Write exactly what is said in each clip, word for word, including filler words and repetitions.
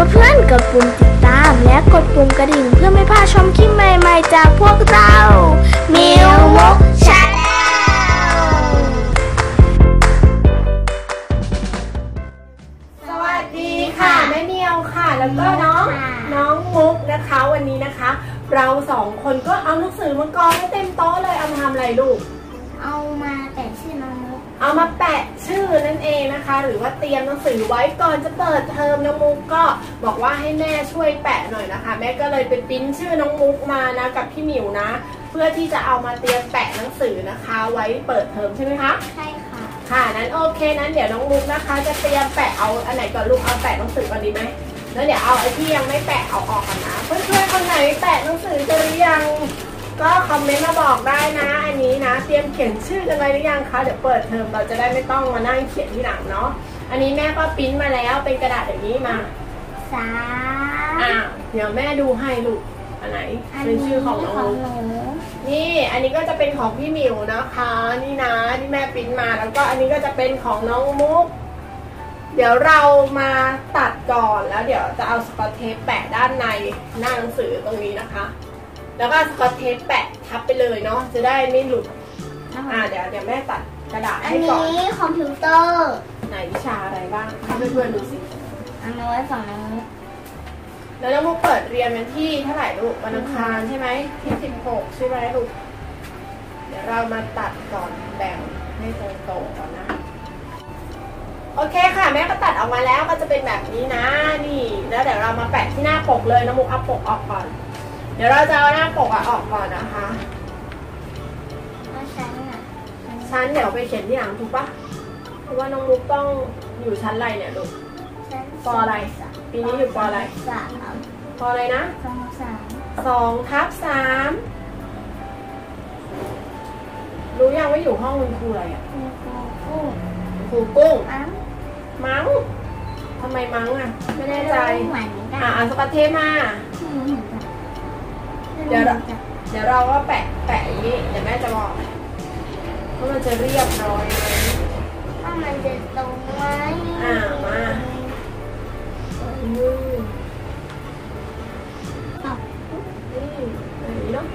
เพื่อนๆกดปุ่มติดตามและกดปุ่มกระดิ่งเพื่อไม่พลาดชมคลิปใหม่ๆจากพวกเรามิวมุกชาแนลสวัสดีค่ะแม่เมียวค่ะแล้วก็น้องน้องมุกนะคะวันนี้นะคะเราสองคนก็เอาหนังสือมากองให้เต็มโต๊ะเลยเอามาทำอะไรลูกเอามาแปะชื่อน้องมุกเอามาแปะชื่อนั่นเองนะคะหรือว่าเตรียมหนังสือไว้ก่อนจะเปิดเทอมน้องมุกก็บอกว่าให้แม่ช่วยแปะหน่อยนะคะแม่ก็เลยไปปริ้นชื่อน้องมุกมานะกับพี่หมิวนะเพื่อที่จะเอามาเตรียมแปะหนังสือนะคะไว้เปิดเทอมใช่ไหมคะใช่ค่ะค่ะนั้นโอเคนั้นเดี๋ยวน้องมุกนะคะจะเตรียมแปะเอาอันไหนก่อนลูกเอาแปะหนังสือก่อนดีไหมแล้วเดี๋ยวเอาไอ้ที่ยังไม่แปะเอาออกกันนะเพื่อนๆคนไหนแปะหนังสือจะหรือยังก็คอมเมนต์มาบอกได้นะอันนี้นะเตรียมเขียนชื่อกันไว้หรือยังคะเดี๋ยวเปิดเทอมเราจะได้ไม่ต้องมานั่งเขียนที่หลังเนาะอันนี้แม่ก็ปริ้นมาแล้วเป็นกระดาษอย่างนี้มาสามอ่ะเดี๋ยวแม่ดูให้ลูกอันไหนเป็นชื่อของน้องนี่อันนี้ก็จะเป็นของพี่หมิวนะคะนี่นะที่แม่ปริ้นมาแล้วก็อันนี้ก็จะเป็นของน้องมุกเดี๋ยวเรามาตัดก่อนแล้วเดี๋ยวจะเอาสกอตเทปแปะด้านในหน้าหนังสือตรงนี้นะคะแล้วก็สกอตเทปแปะทับไปเลยเนาะจะได้ไม่หลุดอ่าเดี๋ยวเดี๋ยวแม่ตัดกระดาษให้ก่อนอันนี้คอมพิวเตอร์ไหนวิชาอะไรบ้างให้เพื่อนๆดูสิอันนี้ไว้ฝั่งนี้แล้วน้องมุกเปิดเรียนวันที่เท่าไหร่ลูกวันอังคารใช่ไหมที่สิบหกใช่ไหมลูกเดี๋ยวเรามาตัดก่อนแบ่งให้ตรงๆก่อนนะโอเคค่ะแม่ก็ตัดออกมาแล้วก็จะเป็นแบบนี้นะนี่แล้วเดี๋ยวเรามาแปะที่หน้าปกเลยน้องมุกเอาปกออกก่อนเดี๋ยวเราจะเอาหน้าปกออกก่อนนะคะชั้นอ่ะชั้นเดี๋ยวไปเขียนที่หลังถูกปะเพราะว่าน้องมุกต้องอยู่ชั้นอะไรเนี่ยลูกปออะไรปีนี้อยู่ปออะไรสามปออะไรนะสองสามสองทับสามรู้ยังว่าอยู่ห้องคุณครูอะไรอ่ะครูกุ้งครูกุ้งมั้งมั้งทำไมมั้งอ่ะไม่แน่ใจอ่ะอ่านสกอตเทปมาเดี๋ยวเดี๋ยวเราก็แปะแปะอย่างนี้เดี๋ยวแม่จะบอกว่ามันจะเรียบร้อยไหมว่ามันจะตรงไหมอ่ามามือนี่อย่างนี้เนาะ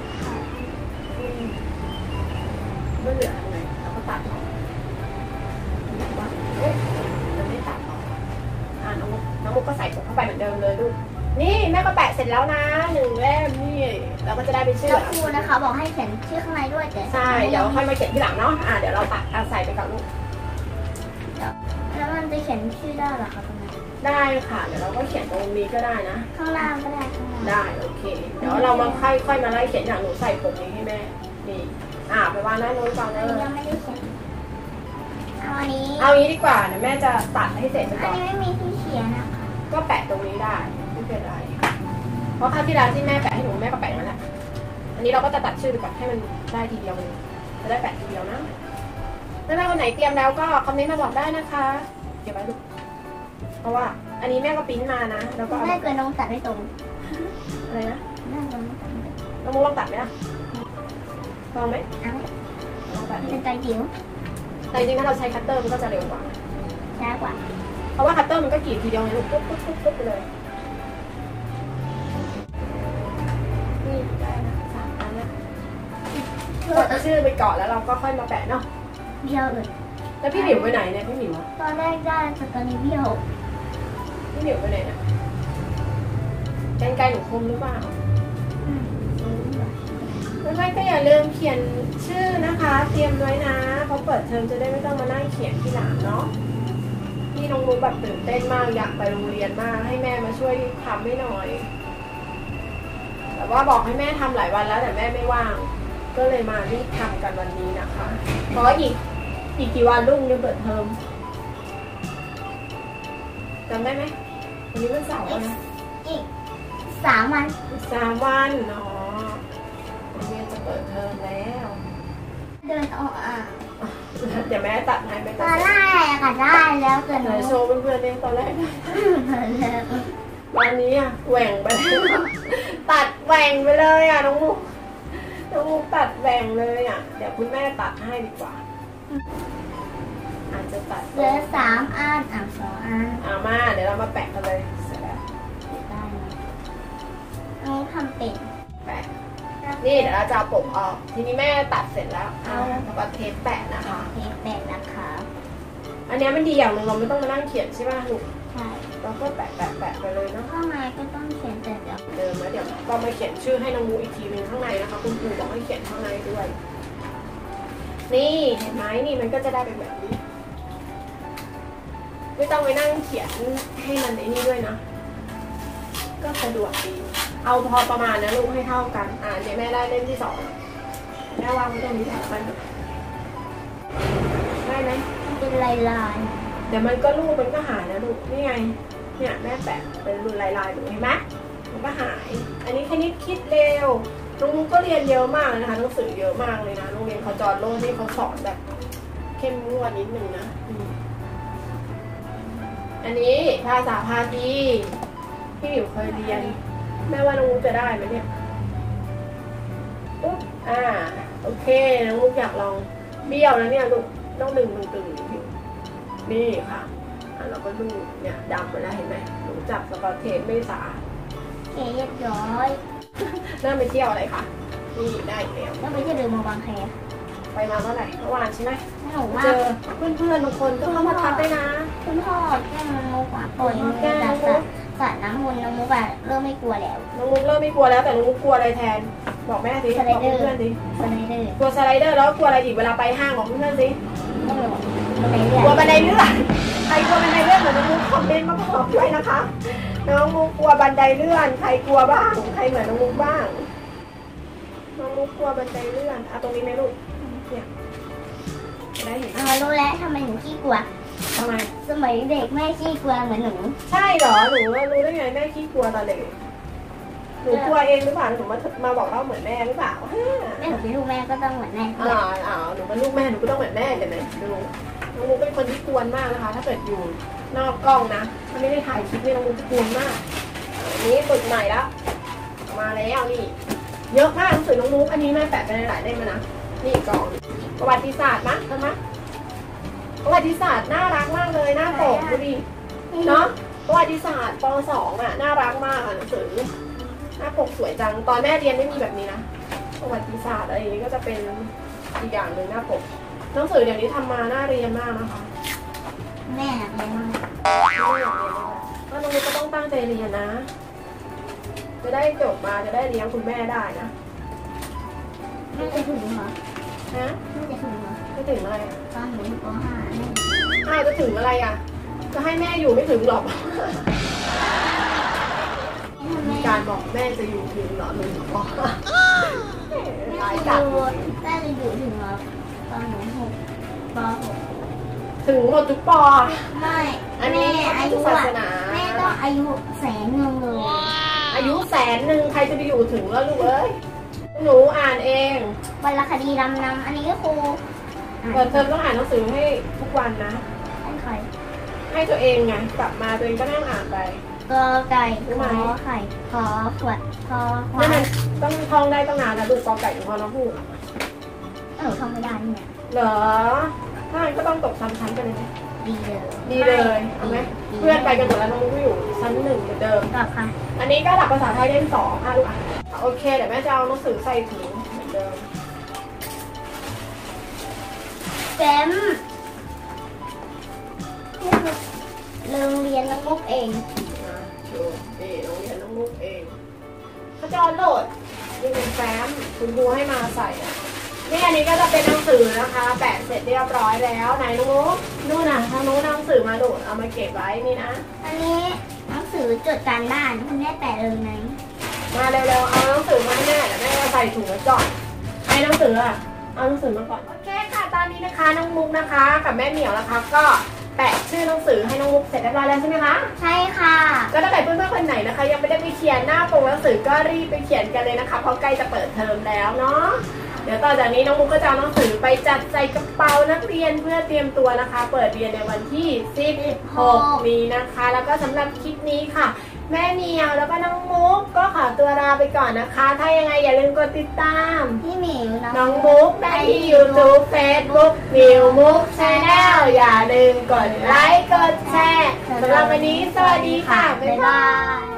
ไม่เหลืออะไรเราก็ตัดออกว่าเอ๊ะมันไม่ตัดออกอ่าน้องน้องมุกก็ใส่ถุงเข้าไปเหมือนเดิมเลยลูกนี่แม่ก็แปะเสร็จแล้วนะหนึ่งเล่มนี่เราก็จะได้เป็นชื่อครูนะคะบอกให้เขียนชื่อข้างในด้วยแต่ใช่เดี๋ยวค่อยมาเขียนที่หลังเนาะอ่าเดี๋ยวเราตัดเอาใส่ไปก่อนลูกแล้วมันจะเขียนชื่อได้หรอคะตรงนี้ได้ค่ะเดี๋ยวเราก็เขียนตรงนี้ก็ได้นะข้างล่างก็ได้ข้างล่างได้โอเคเดี๋ยวเรามาค่อยค่อยมาไล่เขียนอย่างหนูใส่ผมนี้ให้แม่นี่อ่าไปวางหน้าโน้ตก่อนเลยยังไม่ได้เขียนเอาอันนี้เอานี้ดีกว่าเดี๋ยวแม่จะตัดให้เสร็จไปก่อนอันนี้ไม่มีที่เขียนนะคะก็แปะตรงนี้ได้ไม่เป็นไรเพราะคราวที่แล้วที่แม่แปะให้หนูแม่ก็แปะนั่นแหละอันนี้เราก็จะตัดชื่อไปก่อนให้มันได้ทีเดียวเลยจะได้แปะทีเดียวนะถ้าแม่คนไหนเตรียมแล้วก็คอมเมนต์มาบอกได้นะคะเก็บไว้ดูเพราะว่าอันนี้แม่ก็ปริ้นมานะแล้วก็แม่เกิดน้องตัดไม่ตรงอะไรนะแม่ลองตัดไม่ตรงน้องมุกลองตัดไหมล่ะลองไหมลองตัดเป็นใจจิ๋วแต่จริงๆถ้าเราใช้คัตเตอร์มันก็จะเร็วกว่าช้ากว่าเพราะว่าคัตเตอร์มันก็กรีดทีเดียวเลยปุ๊บปุ๊บปุ๊บปุ๊บไปเลยนี่ได้นะสามอันนะก็ชื่อไปก่อนแล้วเราก็ค่อยมาแปะเนาะเบี้ยวเลยแล้วพี่หมิวไปไหนเนี่ยพี่หมิวตอนแรกได้แต่ตอนนี้เบี้ยวพี่หมิวไปไหนเนี่ยแกนไกลหนูคมหรือเปล่าเพื่อนๆก็อย่าลืมเขียนชื่อนะคะเตรียมไว้นะเพราะเปิดเทอมจะได้ไม่ต้องมานั่งเขียนที่หลังเนาะพี่น้องมุกแบบตื่นเต้นมากอยากไปโรงเรียนมากให้แม่มาช่วยทำให้หน่อยแต่ว่าบอกให้แม่ทำหลายวันแล้วแต่แม่ไม่ว่างก็เลยมารีบทำกันวันนี้นะคะเพราะอีกอีกกี่วันลูกจะเปิดเทอมจำได้ไหมวันนี้วันเสาร์นะอีกสามวันสามวันเนาะโรงเรียนจะเปิดเทอมแล้วเดินออกอ่ะเดี๋ยวแม่ตัดให้ไปตอนแรกก็ได้แล้วเกิดไหนโชว์เพื่อนๆเนี่ยตอนแรกตอนนี้อ่ะแหว่งไปตัดแหว่งไปเลยอ่ะน้องมุกน้องมุกตัดแหว่งเลยอ่ะเดี๋ยวคุณแม่ตัดให้ดีกว่าอาจจะตัดเหลือสามอันอ่ะสองอันเอามาเดี๋ยวเรามาแปะกันเลยเสร็จแล้วนี่เดี๋ยวเราจะเอาปกออกทีนี้แม่ตัดเสร็จแล้วเอาแล้วก็เทปแปะนะคะเทปแปะนะคะอันนี้มันดีอย่างหนึ่งเราไม่ต้องมานั่งเขียนใช่ไหมลูกใช่เราก็แปะแปะแปะไปเลยเนาะข้างในก็ต้องเขียนแต่เดี๋ยวเดิมแล้วเดี๋ยวก็มาเขียนชื่อให้น้องมูอีกทีหนึ่งข้างในนะคะคุณครูบอกให้เขียนข้างในด้วย นี่เห็นไหมนี่มันก็จะได้เป็นแบบนี้ไม่ต้องไปนั่งเขียนให้มันไอ้นี่ด้วยนะก็สะดวกดีเอาพอประมาณนะลูกให้เท่ากันอ่าเดี๋ยวแม่ได้เล่มที่สองแม่วางไว้ตรงนี้แทนไปได้ไหมเป็นลายลายเดี๋ยวมันก็รูปมันก็หายนะลูกนี่ไงเนี่ยแม่แปะเป็นรูปลายๆหนูเห็นไหมมันก็หาย อันนี้คณิตคิดเร็วน้องมุกก็เรียนเยอะมากนะคะหนังสือเยอะมากเลยนะโรงเรียนเขาจอดโลกที่เขาสอนแบบเข้มงวดนิดนึงนะอันนี้ภาษาพาทีที่อยู่เคยเรียนแม่ว่าน้องมุกจะได้ไหมเนี่ยปุ๊บอ่าโอเคน้องมุกอยากลองเบี้ยวแล้วเนี่ยลูกต้องดึงมันตึงอยู่นี่ค่ะอ่ะเราก็ดูเนี่ยดำไปแล้วเห็นไหมหนูจับสกอตเทปไม่สาเขียนเรียบร้อยเริ่มไปเที่ยวอะไรคะนี่ได้แล้วแล้วไม่ใช่เดินมาบางแคไปมาเมื่อไหร่เมื่อวานใช่ไหมหนูว่าเจอเพื่อนๆบางคนก็เข้ามาทักได้นะคุณพ่อแกล้งน้องมุกอ่ะปล่อยมือจากสระสระน้ำมนต์น้องมุกอ่ะเริ่มไม่กลัวแล้วน้องมุกเริ่มไม่กลัวแล้วแต่น้องมุกกลัวอะไรแทนบอกแม่สิบอกเพื่อนๆสิสไลเดอร์กลัวสไลเดอร์แล้วกลัวอะไรอีกเวลาไปห้างบอกเพื่อนๆสิไม่รู้บันไดเลื่อนกลัวบันไดเลื่อนใครกลัวบันไดเลื่อนเหมือนน้องมุกคอมเมนต์มาบอกด้วยนะคะน้องมุกกลัวบันไดเลื่อนใครกลัวบ้างใครเหมือนน้องมุกบ้างน้องมุกกลัวบันไดเลื่อนเอาตรงนี้ไหมลูกเนี่ยได้เห็นอ๋อรู้แล้วทำไมหนูขี้กลัวทำไมสมัยเด็กแม่ขี้กลัวเหมือนหนูใช่เหรอหนูรู้ได้ไงแม่ขี้กลัวตอนเด็กหนูกลัวเองหรือเปล่าหนูมามาบอกเราเหมือนแม่หรือเปล่าแม่หนูเป็นลูกแม่ก็ต้องเหมือนแม่อ่าอ่าหนูเป็นลูกแม่หนูก็ต้องเหมือนแม่เห็นไหมดูน้องมุกเป็นคนที่กวนมากนะคะ ถ้าเกิดอยู่นอกกล้องนะถ้าไม่ได้ถ่ายคลิปนี่น้องมุกจะกวนมากอันนี้ปึกใหม่แล้วมาแล้วนี่เยอะมากหนังสือน้องมุกอันนี้แม่แปะไปหลายเล่มนะนี่กล่องประวัติศาสตร์มั้ยใช่ไหมประวัติศาสตร์น่ารักมากเลยหน้าปกดูดิเนาะประวัติศาสตร์ป สอง อ่ะน่ารักมากอ่ะหนังสือหน้าปกสวยจังตอนแม่เรียนไม่มีแบบนี้นะประวัติศาสตร์อะไรอย่างนี้ก็จะเป็นอีกอย่างหนึ่งหน้าปกหนังสือเดี๋ยวนี้ทำมาน่าเรียนมากนะคะแม่เรียนมากก็น้องมุกก็ต้องตั้งใจเรียนนะจะได้จบมาจะได้เลี้ยงคุณแม่ได้นะแม่จะถึงเหรอฮะแม่จะถึงเหรอจะถึงอะไรตอนหนูอยู่ป ห้า แม่อ้าวจะถึงอะไรอ่ะจะให้แม่อยู่ไม่ถึงหรอกแม่การบอกแม่จะอยู่ถึงเหรอหนึ่งปอแม่ตายจะจัดอยู่แม่จะอยู่ถึงเหรอตอนหนูหกป หกถึงหมดทุกปอไม่อันนี้แม่อายุศาอะสนาแม่ต้องอายุแสนหนึ่งเลยอายุแสนหนึ่งใครจะไปอยู่ถึงแล้วลูกเอ้ยหนูอ่านเองวรรณคดีรำนำอันนี้ก็ครูเปิดเทอมต้องอ่านหนังสือให้ทุกวันนะให้ใครให้ตัวเองไงกลับมาตัวเองก็นั่งอ่านไปกอไก่รู้ขไหมอไข่ขอขวดขอควานี่ยมันต้องท่องได้ตั้งนานนะลูกกอไก่ถึงพอน้องพูดเออทำไม่ได้เนี่ยเหรอถ้างั้นก็ต้องตกซ้ำชั้นไปเลยไหมดีเลยดีเลยเอาไหมดีเพื่อนไปกันหมดแล้วน้องมุกก็อยู่ชั้นหนึ่งเหมือนเดิมตอบค่ะอันนี้ก็หลักภาษาไทยเล่มสองอ่ะลูกอ่ะโอเคเดี๋ยวแม่จะเอาหนังสือใส่ถุงเหมือนเดิมแกมโรงเรียนน้องมุกเองนะดูนี่โรงเรียนน้องมุกเองขจรโหลดนี่เป็นแฟ้มคุณครูให้มาใส่อ่ะนี่อันนี้ก็จะเป็นหนังสือนะคะแปะเสร็จเรียบร้อยแล้วไหนน้องมุกนู่นน่ะทางโน้นหนังสือมาดูเอามาเก็บไว้นี่นะอันนี้หนังสือจดการบ้านคุณแม่แปะเลยไหมมาเร็วๆเอาหนังสือมาให้แม่เดี๋ยวแม่จะใส่ถุงไว้ก่อนไอ้หนังสืออ่ะเอาหนังสือมาก่อนโอเคค่ะตอนนี้นะคะน้องมุกนะคะกับแม่เหมียวนะคะก็แปะชื่อหนังสือให้น้องมุกเสร็จเรียบร้อยแล้วใช่ไหมคะใช่ค่ะก็ถ้าเกิดเพื่อนๆคนไหนนะคะยังไม่ได้ไปเขียนหน้าปกหนังสือก็รีบไปเขียนกันเลยนะคะเพราะใกล้จะเปิดเทอมแล้วเนาะเดี๋ยวต่อจากนี้น้องมุกก็จะเอาหนังสือไปจัดใส่กระเป๋านักเรียนเพื่อเตรียมตัวนะคะ เปิดเรียนในวันที่สิบหกนี้นะคะแล้วก็สำหรับคลิปนี้ค่ะแม่เหมียวแล้วก็น้องมุกก็ขอตัวลาไปก่อนนะคะ ถ้ายังไงอย่าลืมกดติดตามพี่หมิวน้องมุกได้ที่ ยูทูบ เฟซบุ๊ก มิวมุก ชาแนล อย่าลืมกดไลค์กดแชร์สำหรับวันนี้สวัสดีค่ะ บ๊ายบาย